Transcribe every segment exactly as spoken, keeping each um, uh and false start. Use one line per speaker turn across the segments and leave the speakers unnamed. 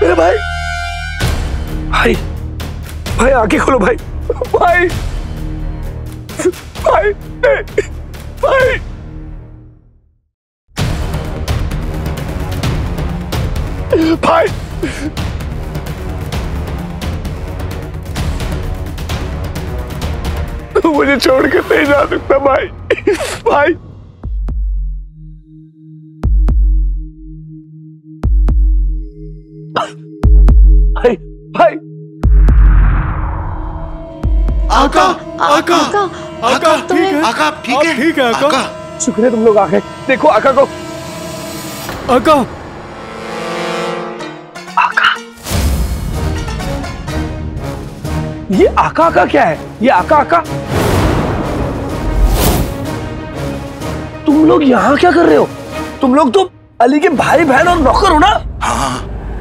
मेरे भाई, भाई भाई आंखें खोलो भाई, भाई भाई भाई भाई मुझे छोड़ कर नहीं जा सकता भाई, भाई भाई भाई
आका आका आका ठीक है
आका ठीक है
ठीक है आका।
शुक्र है तुम लोग आ गए। देखो आका को।
आका
आका ये आका आका क्या है? ये आका आका तुम लोग यहाँ क्या कर रहे हो? तुम लोग तो अली के भाई बहन और नौकर हो ना?
हाँ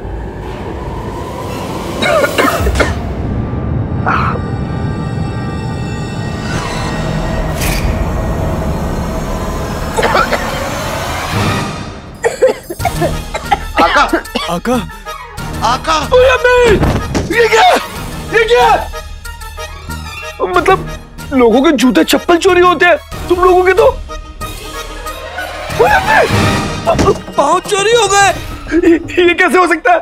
आका
आका
आका
ये क्या? ये क्या? मतलब लोगों के जूते चप्पल चोरी होते हैं, तुम लोगों के तो
पाँव चोरी हो गए।
ये कैसे हो सकता है?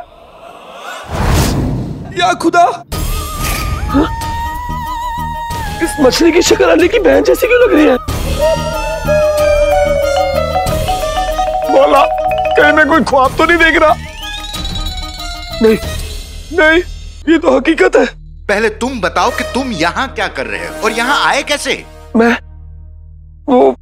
या खुदा,
हाँ? इस मछली की शक्ल अली की बहन जैसी क्यों लग रही है? बोला कहीं मैं कोई ख्वाब तो नहीं देख रहा? नहीं नहीं, ये तो हकीकत है।
पहले तुम बताओ कि तुम यहाँ क्या कर रहे हो और यहाँ आए कैसे?
मैं वो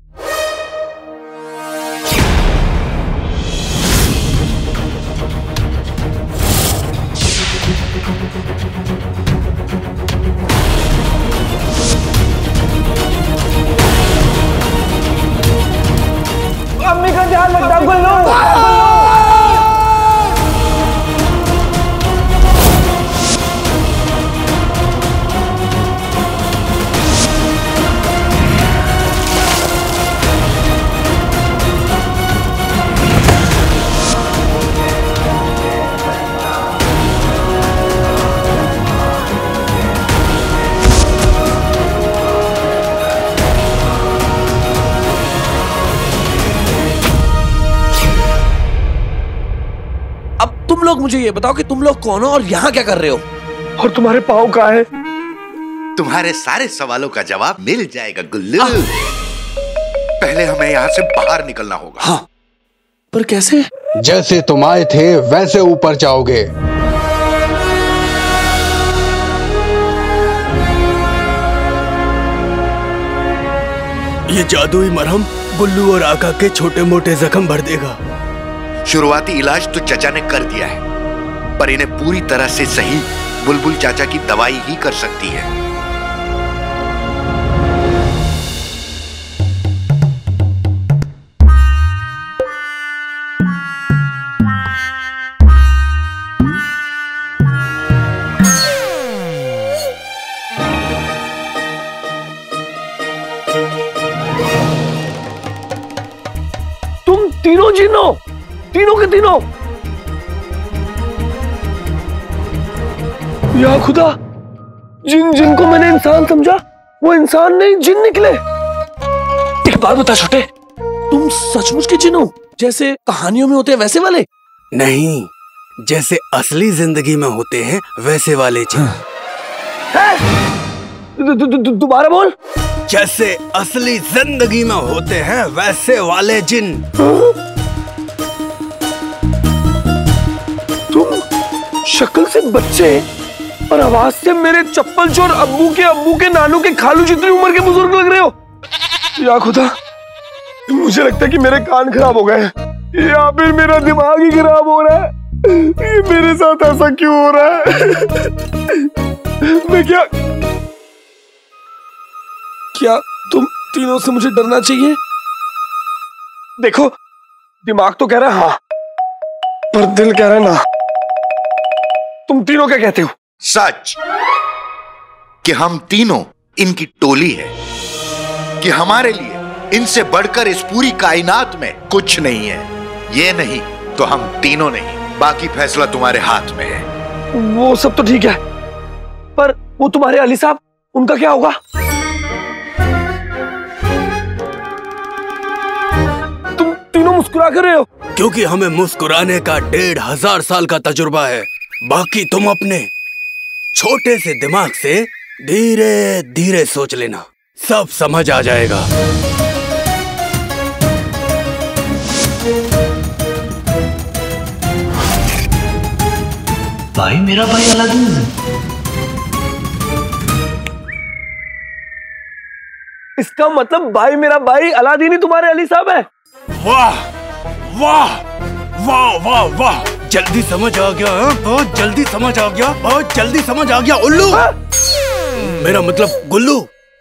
अम्मी का ध्यान रखना गुल्लू।
तुम लोग मुझे ये बताओ कि तुम लोग कौन हो और यहाँ क्या कर रहे हो?
और तुम्हारे पाँव कहाँ है?
तुम्हारे सारे सवालों का जवाब मिल जाएगा गुल्लू। पहले हमें यहाँ से बाहर निकलना होगा।
हाँ, पर कैसे?
जैसे तुम आए थे वैसे ऊपर जाओगे।
ये जादुई मरहम गुल्लू और आका के छोटे मोटे जख्म भर देगा।
शुरुआती इलाज तो चाचा ने कर दिया है, पर इन्हें पूरी तरह से सही बुलबुल चाचा की दवाई ही कर सकती है।
तुम तीनों जिनो, तीनों के तीनों। या खुदा, जिन जिन को मैंने इंसान समझा वो इंसान नहीं जिन निकले। एक बात बता छोटे, तुम सचमुच के जिन हो? जैसे कहानियों में होते हैं वैसे वाले?
नहीं, जैसे असली जिंदगी में होते हैं वैसे वाले जिन।
दोबारा बोल।
जैसे असली जिंदगी में होते हैं वैसे वाले जिन।
तुम शक्ल से बच्चे और आवाज से मेरे चप्पल चोर अब्बू के अब्बू के नानू के खालू जितनी उम्र के बुजुर्ग लग रहे हो। या खुदा, मुझे लगता है कि मेरे कान खराब हो गए या फिर मेरा दिमाग ही खराब हो रहा है। ये मेरे साथ ऐसा क्यों हो रहा है? मैं क्या क्या तुम तीनों से मुझे डरना चाहिए? देखो, दिमाग तो कह रहा है हाँ, पर दिल कह रहा है ना। तुम तीनों क्या कहते हो?
सच कि हम तीनों इनकी टोली है, कि हमारे लिए इनसे बढ़कर इस पूरी कायनात में कुछ नहीं है। ये नहीं तो हम तीनों नहीं। बाकी फैसला तुम्हारे हाथ में है।
वो सब तो ठीक है, पर वो तुम्हारे अली साहब, उनका क्या होगा? तुम तीनों मुस्कुरा कर रहे हो?
क्योंकि हमें मुस्कुराने का डेढ़ हजार साल का तजुर्बा है। बाकी तुम अपने छोटे से दिमाग से धीरे धीरे सोच लेना, सब समझ आ जाएगा।
भाई मेरा भाई अलादीन।
इसका मतलब भाई मेरा भाई अलादीन ही तुम्हारे अली साहब है?
वाह वाह वाह वाह वाह, जल्दी समझ आ गया। हा? बहुत जल्दी समझ आ गया, बहुत जल्दी समझ आ गया उल्लू। हा? मेरा मतलब गुल्लू।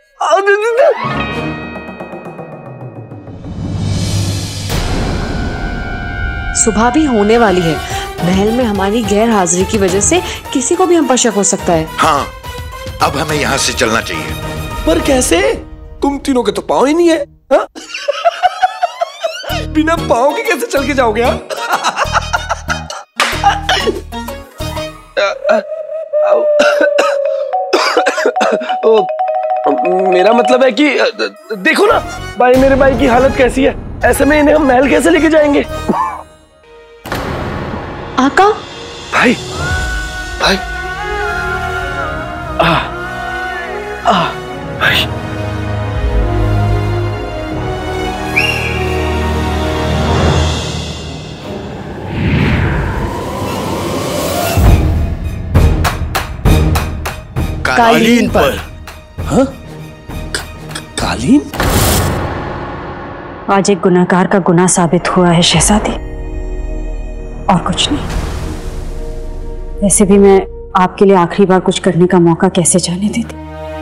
सुबह भी होने वाली है। महल में हमारी गैर हाजिरी की वजह से किसी को भी हम पर शक हो सकता है।
हाँ, अब हमें यहाँ से चलना चाहिए।
पर कैसे? तुम तीनों के तो पाँव ही नहीं है। हा? बिना पाँव के कैसे चल के जाओगे? हा?
ओ, मेरा मतलब है कि देखो ना भाई मेरे भाई की हालत कैसी है, ऐसे में इन्हें हम महल कैसे लेके जाएंगे?
आका
भाई भाई आ आ भाई
कालीन पर।
हाँ? कालीन?
आज एक गुनाहगार का गुनाह साबित हुआ है शहजादी, और कुछ नहीं। वैसे भी मैं आपके लिए आखिरी बार कुछ करने का मौका कैसे जाने देती।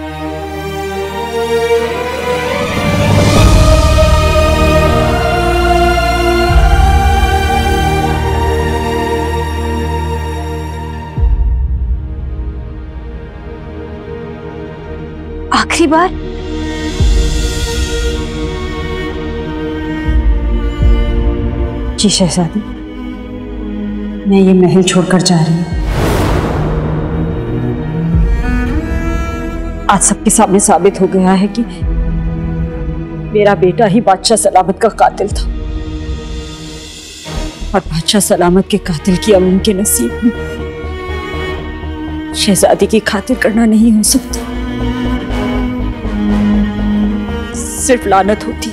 आखिरी बार? जी शहजादी, मैं ये महल छोड़कर जा रही हूँ। आज सबके सामने साबित हो गया है कि मेरा बेटा ही बादशाह सलामत का कातिल था, और बादशाह सलामत के कातिल की अम्मी के नसीब में शहजादी की खातिर करना नहीं हो सकता, सिर्फ लानत होती।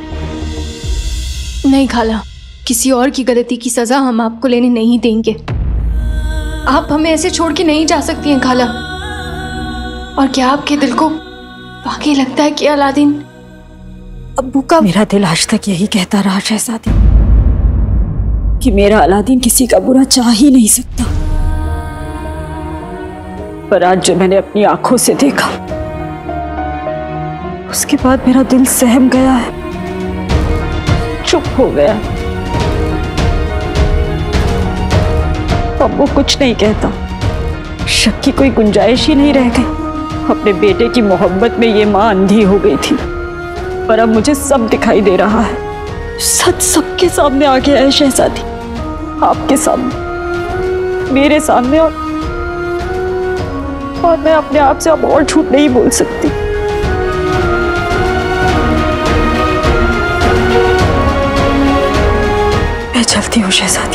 नहीं खाला, किसी और की गलती की सजा हम आपको लेने नहीं देंगे। आप हमें ऐसे छोड़ के नहीं जा सकती हैं खाला। और क्या आपके दिल को वाकई लगता है कि अलादीन अब्बू का?
मेरा दिल आज तक यही कहता रहा शहजादी कि मेरा अलादीन किसी का बुरा चाह ही नहीं सकता, पर आज जो मैंने अपनी आंखों से देखा, उसके बाद मेरा दिल सहम गया है, चुप हो गया। अब वो कुछ नहीं कहता, शक की कोई गुंजाइश ही नहीं रह गई। अपने बेटे की मोहब्बत में ये माँ अंधी हो गई थी, पर अब मुझे सब दिखाई दे रहा है। सच सबके सामने आ गया है शहजादी, आपके सामने, मेरे सामने, और और मैं अपने आप से अब और झूठ नहीं बोल सकती। मैं चलती हूँ शहजादी।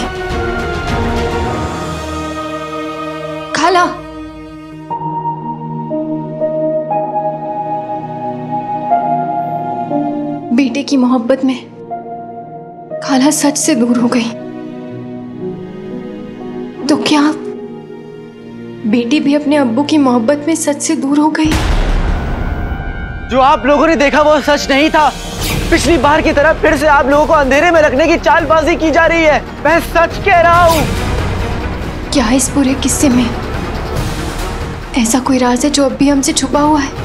खाला, बेटे की मोहब्बत में खाला सच से दूर हो गई, तो क्या बेटी भी अपने अब्बू की मोहब्बत में सच से दूर हो गई?
जो आप लोगों ने देखा वो सच नहीं था। पिछली बार की तरह फिर से आप लोगों को अंधेरे में रखने की चालबाजी की जा रही है। मैं सच कह रहा हूँ।
क्या इस पूरे किस्से में ऐसा कोई राज है जो अब भी हमसे छुपा हुआ है?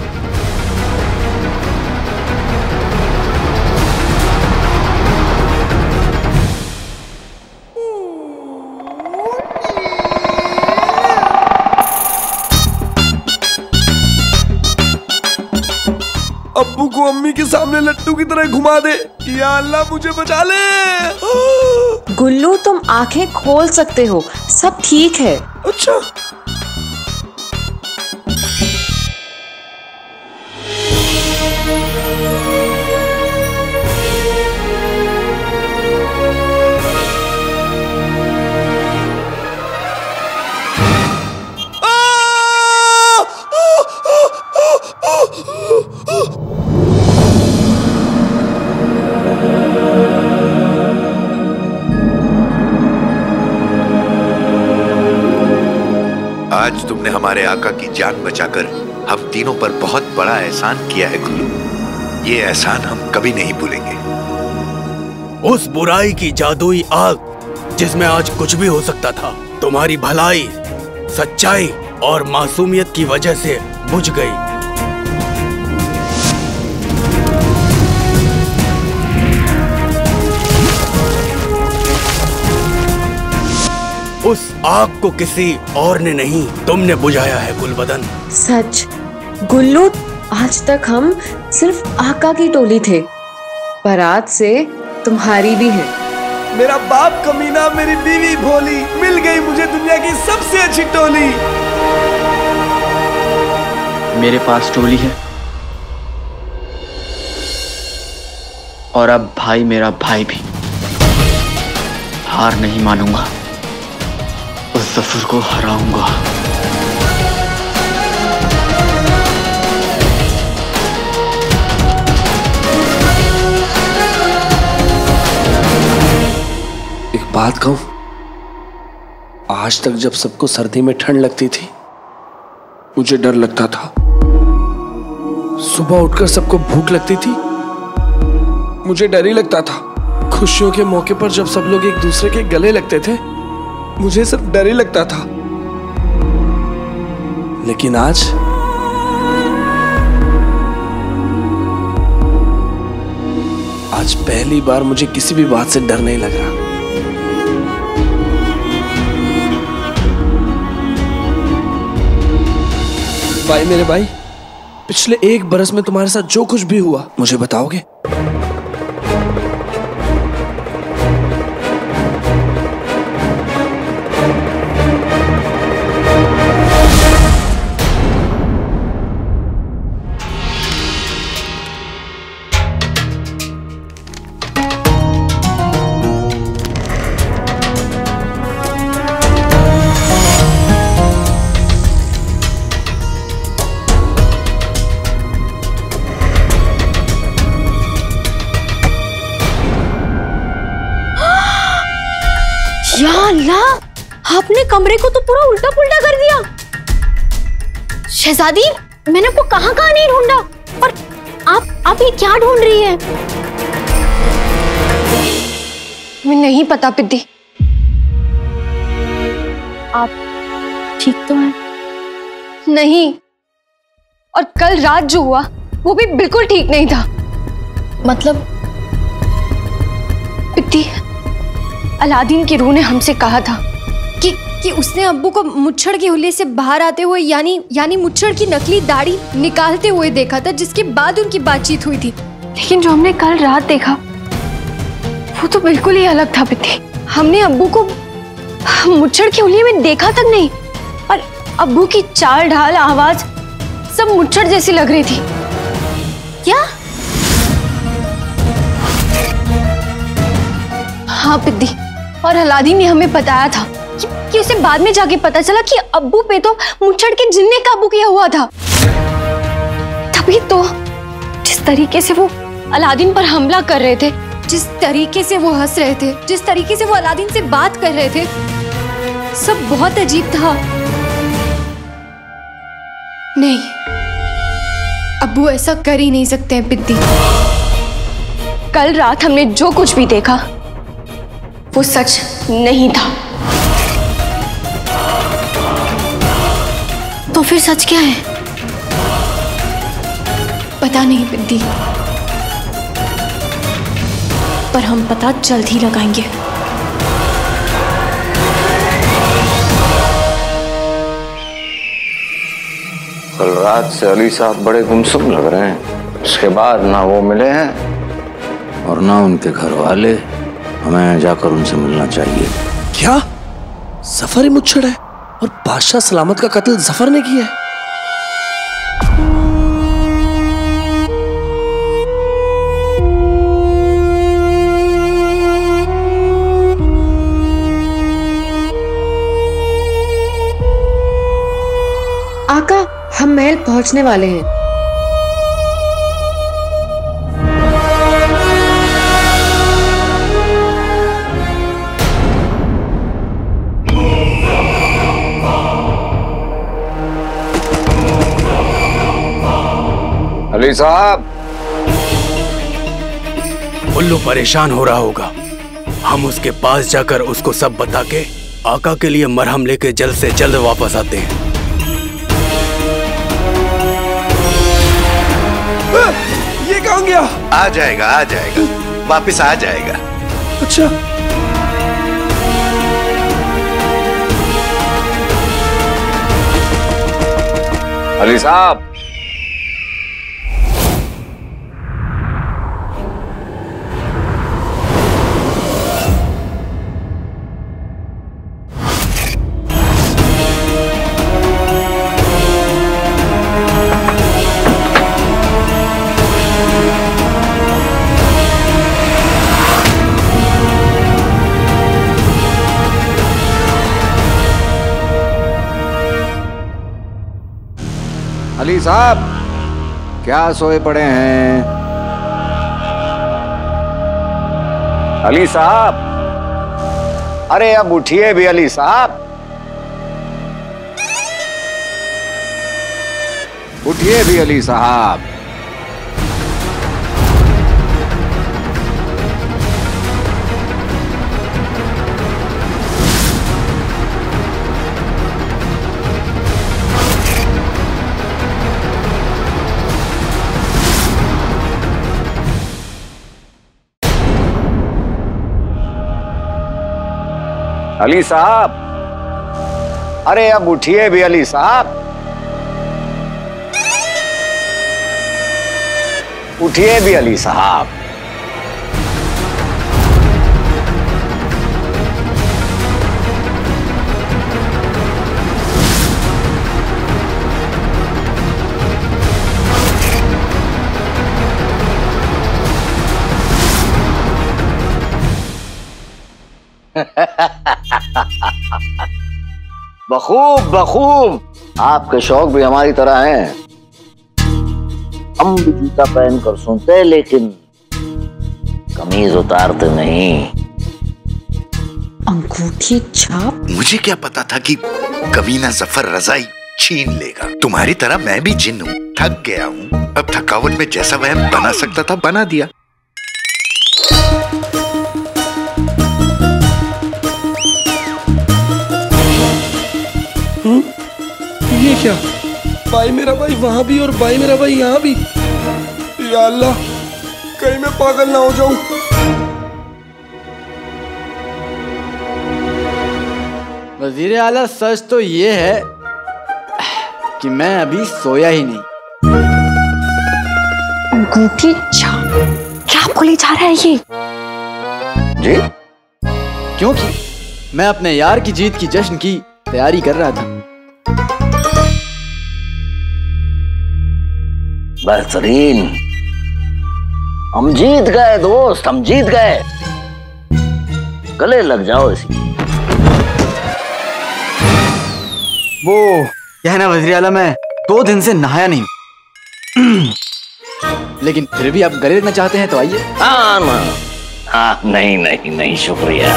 अब्बू को अम्मी के सामने लट्टू की तरह घुमा दे। या अल्लाह मुझे बचा ले।
गुल्लू तुम आंखें खोल सकते हो, सब ठीक है।
अच्छा
आज तुमने हमारे आका की जान बचाकर हम तीनों पर बहुत बड़ा एहसान किया है गुल्लू। ये एहसान हम कभी नहीं भूलेंगे।
उस बुराई की जादुई आग जिसमें आज कुछ भी हो सकता था, तुम्हारी भलाई, सच्चाई और मासूमियत की वजह से बुझ गई। उस आग को किसी और ने नहीं, तुमने बुझाया है गुलबदन।
सच गुल्लू, आज तक हम सिर्फ आका की टोली थे, पर आज से तुम्हारी भी है।
मेरा बाप कमीना, मेरी बीवी भोली, मिल गई मुझे दुनिया की सबसे अच्छी टोली।
मेरे पास टोली है और अब भाई मेरा भाई भी। हार नहीं मानूंगा, उस जफर को हराऊंगा।
एक बात कहूं, आज तक जब सबको सर्दी में ठंड लगती थी, मुझे डर लगता था। सुबह उठकर सबको भूख लगती थी, मुझे डर ही लगता था। खुशियों के मौके पर जब सब लोग एक दूसरे के गले लगते थे, मुझे सिर्फ डर ही लगता था। लेकिन आज आज पहली बार मुझे किसी भी बात से डर नहीं लग रहा। भाई मेरे भाई, पिछले एक बरस में तुम्हारे साथ जो कुछ भी हुआ मुझे बताओगे?
या अल्लाह, आपने कमरे को तो पूरा उल्टा पुल्टा कर दिया। शहजादी, मैंने आपको कहां कहां नहीं ढूंढा, और आप आप ये क्या ढूंढ रही हैं? मैं नहीं पता पिद्दी। आप ठीक तो हैं? नहीं, और कल रात जो हुआ वो भी बिल्कुल ठीक नहीं था। मतलब पिद्दी, अलादीन की रूह ने हमसे कहा था कि कि उसने अब्बू को मुच्छड़ के हुलिये से बाहर आते हुए, यानी यानी मुच्छड़ की नकली दाढ़ी निकालते हुए देखा था, जिसके बाद उनकी बातचीत हुई थी। लेकिन जो हमने कल रात देखा वो तो बिल्कुल ही अलग था पित्ती। हमने अब्बू को मुच्छड़ के हुलिये में देखा तक नहीं, और अब्बू की चाल ढाल, आवाज सब मुच्छड़ जैसी लग रही थी। क्या? हाँ पिद्दी, और अलादीन ने हमें बताया था कि, कि उसे बाद में जाके पता चला कि अब्बू पे तो मुच्छड़ के जिन ने काबू किया हुआ था। तभी तो जिस तरीके से वो अलादीन पर हमला कर रहे थे, जिस तरीके से वो हंस रहे थे, जिस तरीके से वो अलादीन से बात कर रहे थे, सब बहुत अजीब था। नहीं, अब्बू ऐसा कर ही नहीं सकते हैं पिद्दी। कल रात हमने जो कुछ भी देखा वो सच नहीं था। तो फिर सच क्या है? पता नहीं पिद्दी, पर हम पता जल्द ही लगाएंगे।
कल रात से अली साहब बड़े गुमसुम लग रहे हैं। इसके बाद ना वो मिले हैं और ना उनके घर वाले। हमें जाकर उनसे मिलना चाहिए।
क्या? जफर ही मुच्छड़ है और बादशाह सलामत का कत्ल जफर ने किया है?
आका, हम महल पहुंचने वाले हैं।
अली साहब।
उल्लू परेशान हो रहा होगा। हम उसके पास जाकर उसको सब बता के आका के लिए मरहम लेके जल्द से जल्द वापस आते हैं।
ये कहाँ गया?
आ जाएगा आ जाएगा वापस आ जाएगा।
अच्छा,
अली साहब। अली साहब, क्या सोए पड़े हैं? अली साहब, अरे अब उठिए भी अली साहब, उठिए भी अली साहब। अली साहब, अरे अब उठिए भी अली साहब, उठिए भी अली साहब। बखूब बखूब, आपके शौक भी हमारी तरह हैं। हम भी जूता पहन कर सुनते लेकिन कमीज उतारते नहीं।
अंगूठी छाप?
मुझे क्या पता था कि कमीना जफर रजाई छीन लेगा। तुम्हारी तरह मैं भी जिन हूँ, थक गया हूँ। अब थकावट में जैसा वह बना सकता था बना दिया।
ये क्या? भाई मेरा भाई वहां भी और भाई मेरा भाई यहाँ भी। या अल्लाह, कहीं मैं पागल ना हो जाऊं।
वजीर आला, सच तो ये है कि मैं अभी सोया ही नहीं।
अंगूठी छाप? क्या बोले जा रहा है ये?
जी?
क्योंकि मैं अपने यार की जीत की जश्न की तैयारी कर रहा था।
बेहतरीन, हम जीत गए दोस्त, हम जीत गए। गले लग जाओ इसी।
वो क्या है ना वजीर आला, मैं दो दिन से नहाया नहीं, लेकिन फिर भी आप गले लगना चाहते हैं तो आइए।
हाँ ना, हाँ नहीं नहीं नहीं शुक्रिया।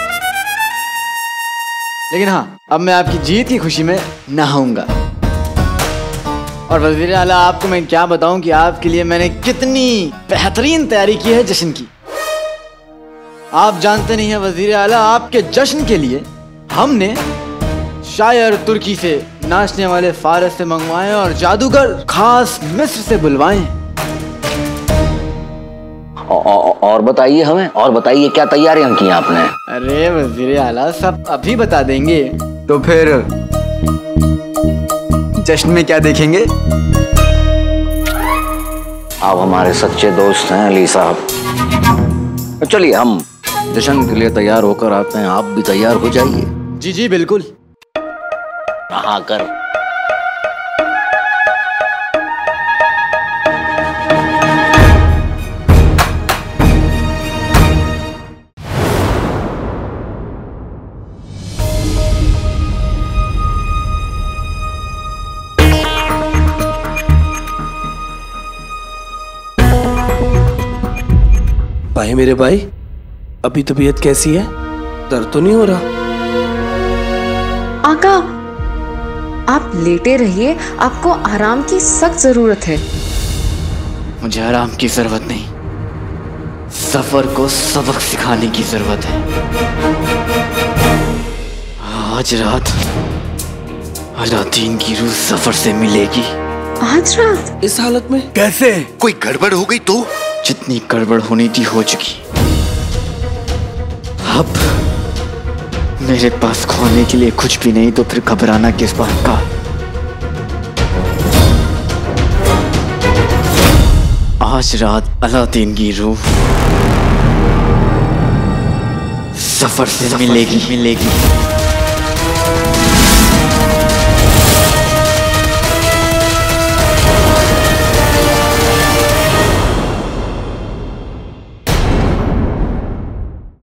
लेकिन हाँ, अब मैं आपकी जीत की खुशी में नहाऊंगा। और वज़ीर आला, आपको मैं क्या बताऊं कि आपके लिए मैंने कितनी बेहतरीन तैयारी की है जश्न की। आप जानते नहीं हैं वज़ीर आला, आपके जश्न के लिए हमने शायर तुर्की से नाचने वाले फारस से मंगवाए और जादूगर खास मिस्र से बुलवाए।
और बताइए हमें, और बताइए क्या तैयारियां की आपने?
अरे वज़ीर आला, सब अभी बता देंगे। तो फिर जश्न में क्या देखेंगे?
आप हमारे सच्चे दोस्त हैं अली साहब। चलिए हम जश्न के लिए तैयार होकर आते हैं, आप भी तैयार हो जाइए।
जी जी बिल्कुल।
नहा कर
भाई मेरे भाई, अभी तबीयत कैसी है? दर्द तो नहीं हो रहा?
आका, आप लेटे रहिए, आपको आराम की सख्त जरूरत है।
मुझे आराम की जरूरत नहीं, सफर को सबक सिखाने की जरूरत है। आज रात अलादीन की रूह सफर से मिलेगी।
आज रात?
इस हालत में
कैसे?
कोई गड़बड़ हो गई तो?
जितनी गड़बड़ होनी थी हो चुकी। अब मेरे पास खोने के लिए कुछ भी नहीं, तो फिर घबराना किस बात का? आज रात अलादीन की रूह सफर से मिलेगी मिलेगी